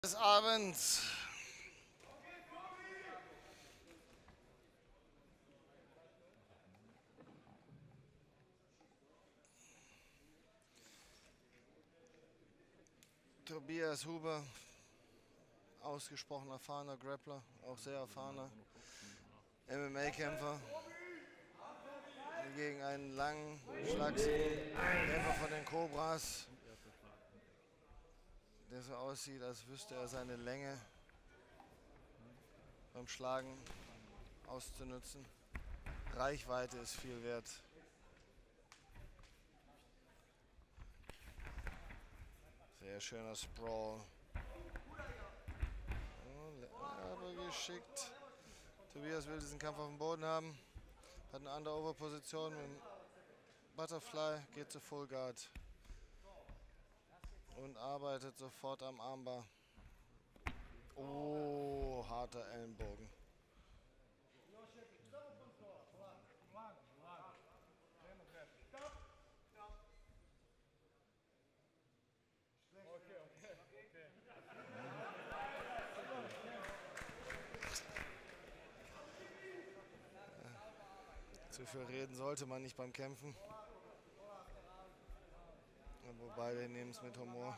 Des Abends. Tobias Huber, ausgesprochen erfahrener Grappler, auch sehr erfahrener MMA-Kämpfer, gegen einen langen, schlagsigen Kämpfer von den Cobras, der so aussieht, als wüsste er seine Länge beim Schlagen auszunutzen. Reichweite ist viel wert. Sehr schöner Sprawl. Aber geschickt. Tobias will diesen Kampf auf dem Boden haben. Hat eine Under-Over-Position mit dem Butterfly, geht zu Full Guard. Und arbeitet sofort am Armbar. Oh, harter Ellenbogen. Zu viel reden sollte man nicht beim Kämpfen. Aber beide nehmen es mit Humor.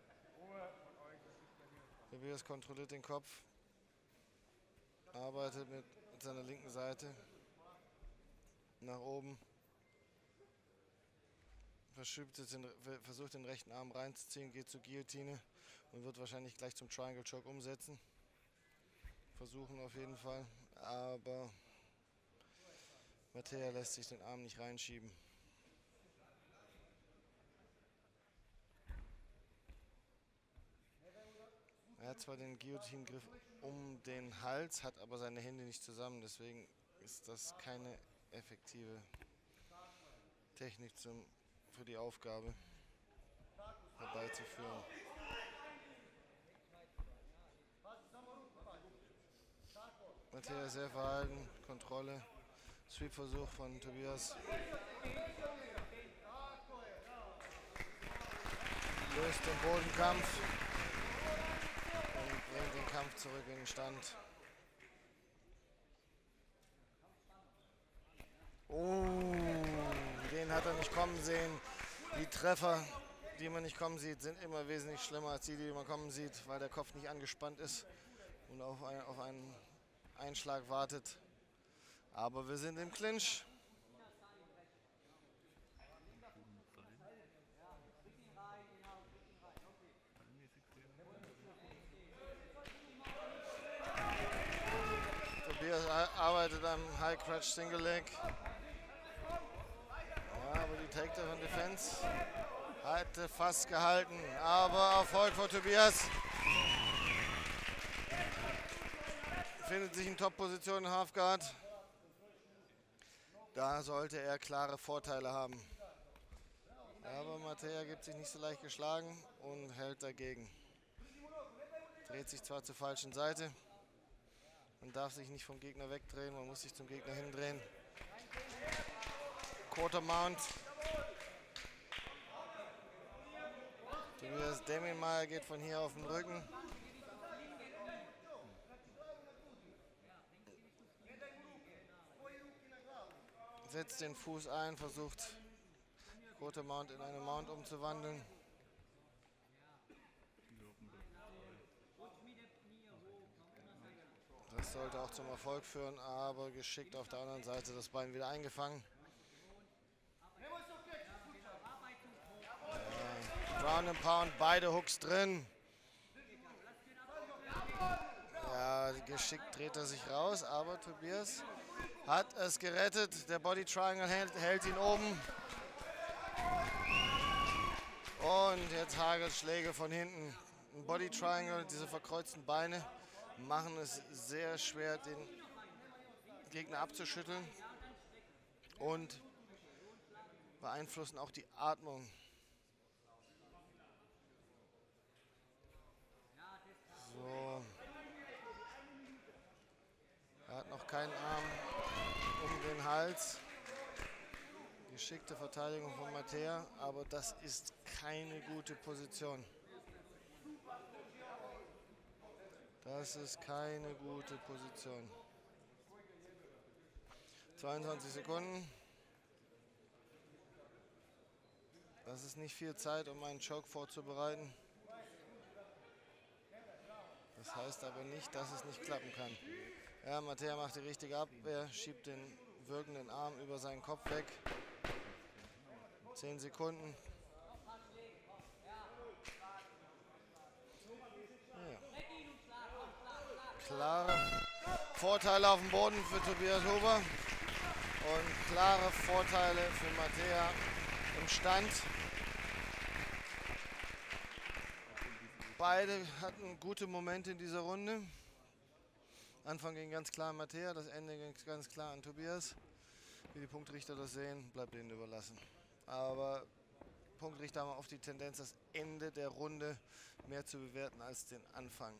Tobias kontrolliert den Kopf. Arbeitet mit seiner linken Seite nach oben. Versucht den rechten Arm reinzuziehen, geht zur Guillotine und wird wahrscheinlich gleich zum Triangle Choke umsetzen. Versuchen auf jeden Fall, aber Mattea lässt sich den Arm nicht reinschieben. Er hat zwar den Guillotine-Griff um den Hals, hat aber seine Hände nicht zusammen, deswegen ist das keine effektive Technik für die Aufgabe herbeizuführen. Mattea sehr verhalten, Kontrolle, Sweep-Versuch von Tobias. Löst den Bodenkampf und bringt den Kampf zurück in den Stand. Oh, den hat er nicht kommen sehen. Die Treffer, die man nicht kommen sieht, sind immer wesentlich schlimmer als die man kommen sieht, weil der Kopf nicht angespannt ist und auf einen Einschlag wartet. Aber wir sind im Clinch. Tobias arbeitet am High Crutch Single Leg. Ja, aber die Takedown Defense hatte fast gehalten. Aber Erfolg von Tobias. Findet sich in Top-Position in Halfguard. Da sollte er klare Vorteile haben. Aber Mattea gibt sich nicht so leicht geschlagen und hält dagegen. Dreht sich zwar zur falschen Seite. Man darf sich nicht vom Gegner wegdrehen, man muss sich zum Gegner hindrehen. Quarter Mount. Tobias Demmelmeier geht von hier auf den Rücken. Setzt den Fuß ein, versucht Quarter Mount in eine Mount umzuwandeln. Das sollte auch zum Erfolg führen, aber geschickt auf der anderen Seite das Bein wieder eingefangen. Ground and Pound, beide Hooks drin. Ja, geschickt dreht er sich raus, aber Tobias hat es gerettet. Der Body Triangle hält ihn oben. Und jetzt hagelt Schläge von hinten. Ein Body Triangle, diese verkreuzten Beine machen es sehr schwer, den Gegner abzuschütteln und beeinflussen auch die Atmung. So. Er hat noch keinen Arm um den Hals. Geschickte Verteidigung von Mattea, aber das ist keine gute Position. Das ist keine gute Position. 22 Sekunden. Das ist nicht viel Zeit, um einen Choke vorzubereiten. Das heißt aber nicht, dass es nicht klappen kann. Ja, Mattea macht die richtige Abwehr, schiebt den wirkenden Arm über seinen Kopf weg. 10 Sekunden. Ja. Klare Vorteile auf dem Boden für Tobias Huber und klare Vorteile für Mattea im Stand. Beide hatten gute Momente in dieser Runde. Anfang ging ganz klar an Mattea, das Ende ging ganz klar an Tobias. Wie die Punktrichter das sehen, bleibt denen überlassen. Aber Punktrichter haben oft die Tendenz, das Ende der Runde mehr zu bewerten als den Anfang.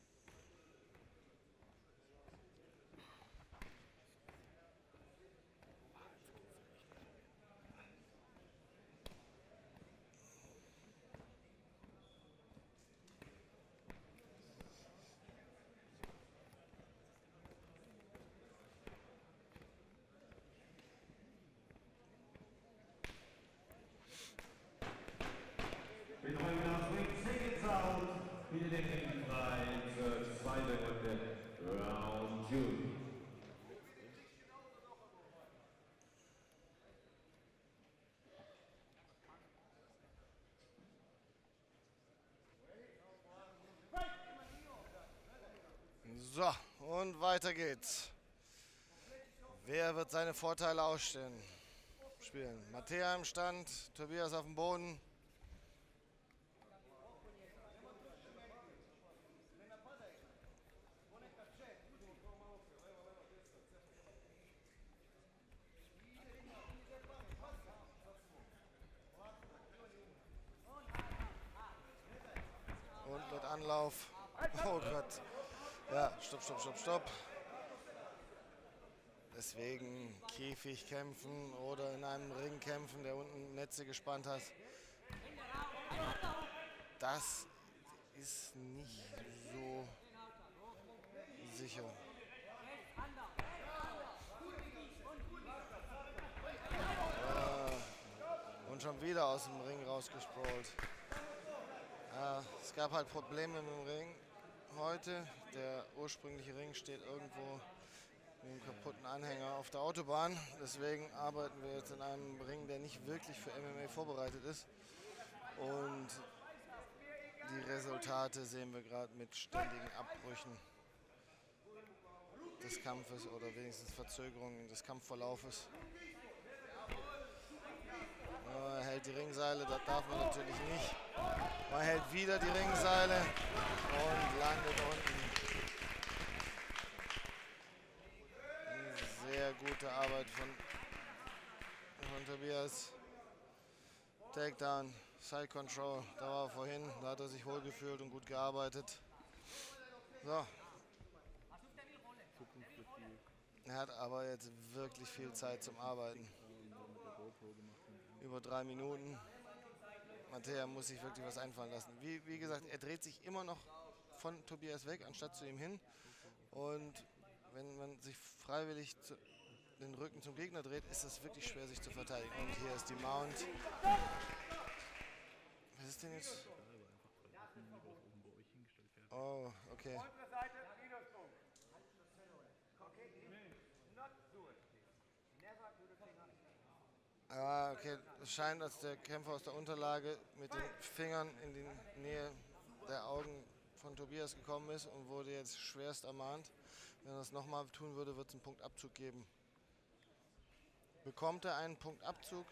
So, und weiter geht's. Wer wird seine Vorteile ausspielen? Mattea im Stand, Tobias auf dem Boden. Und mit Anlauf. Oh Gott. Ja, stopp. Deswegen Käfig kämpfen oder in einem Ring kämpfen, der unten Netze gespannt hat. Das ist nicht so sicher. Und schon wieder aus dem Ring rausgesprollt. Es gab halt Probleme mit dem Ring heute. Der ursprüngliche Ring steht irgendwo mit einem kaputten Anhänger auf der Autobahn. Deswegen arbeiten wir jetzt in einem Ring, der nicht wirklich für MMA vorbereitet ist. Und die Resultate sehen wir gerade mit ständigen Abbrüchen des Kampfes oder wenigstens Verzögerungen des Kampfverlaufes. Er hält die Ringseile, das darf man natürlich nicht. Man hält wieder die Ringseile und landet unten. Sehr gute Arbeit von Tobias. Takedown, Side Control, da war er vorhin, da hat er sich wohl gefühlt und gut gearbeitet. So. Er hat aber jetzt wirklich viel Zeit zum Arbeiten. Über 3 Minuten. Mattea muss sich wirklich was einfallen lassen. Wie gesagt, er dreht sich immer noch von Tobias weg, anstatt zu ihm hin. Und wenn man sich freiwillig den Rücken zum Gegner dreht, ist es wirklich schwer, sich zu verteidigen. Und hier ist die Mount. Was ist denn jetzt? Oh, okay. Ah, okay. Es scheint, als der Kämpfer aus der Unterlage mit den Fingern in die Nähe der Augen von Tobias gekommen ist und wurde jetzt schwerst ermahnt. Wenn er das nochmal tun würde, wird es einen Punktabzug geben. Bekommt er einen Punktabzug?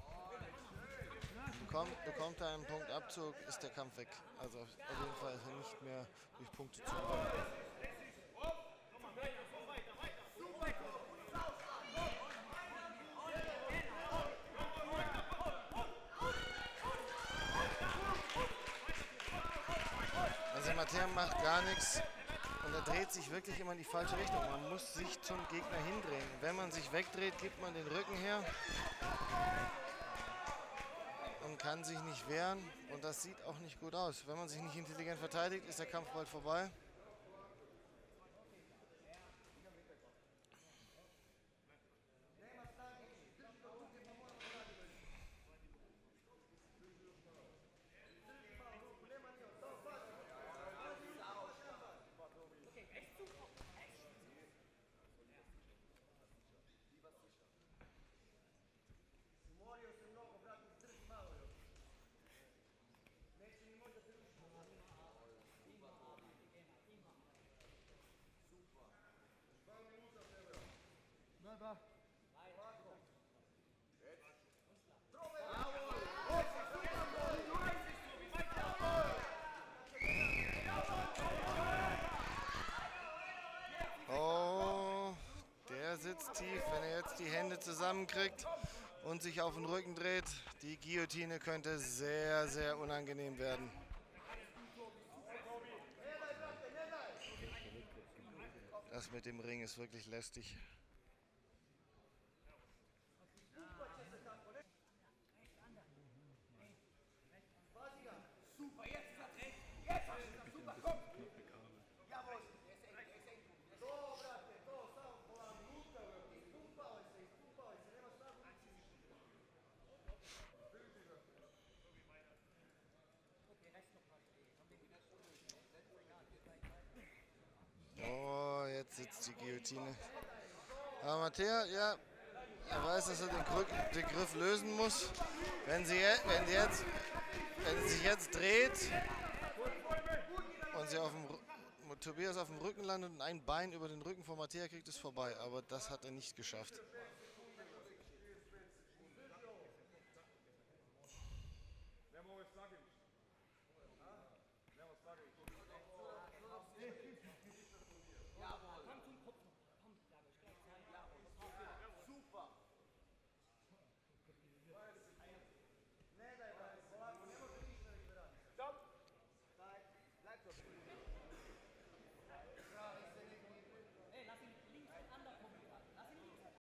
Bekommt er einen Punktabzug, ist der Kampf weg. Also auf jeden Fall ist er nicht mehr durch Punkte zu gewinnen. Also Mattea macht gar nichts und er dreht sich wirklich immer in die falsche Richtung. Man muss sich zum Gegner hindrehen. Wenn man sich wegdreht, gibt man den Rücken her und kann sich nicht wehren. Und das sieht auch nicht gut aus. Wenn man sich nicht intelligent verteidigt, ist der Kampf bald vorbei. Oh, der sitzt tief. Wenn er jetzt die Hände zusammenkriegt und sich auf den Rücken dreht, die Guillotine könnte sehr, sehr unangenehm werden. Das mit dem Ring ist wirklich lästig. Oh, jetzt sitzt die Guillotine. Aber Mattea, ja, er weiß, dass er den Griff lösen muss. Wenn sie sich jetzt dreht und sie Tobias auf dem Rücken landet und ein Bein über den Rücken von Mattea kriegt, ist vorbei. Aber das hat er nicht geschafft.